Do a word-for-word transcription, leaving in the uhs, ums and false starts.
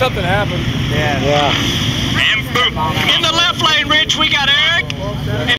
something happened. Yeah. Yeah. And boom. In the left lane, Rich, we got Eric.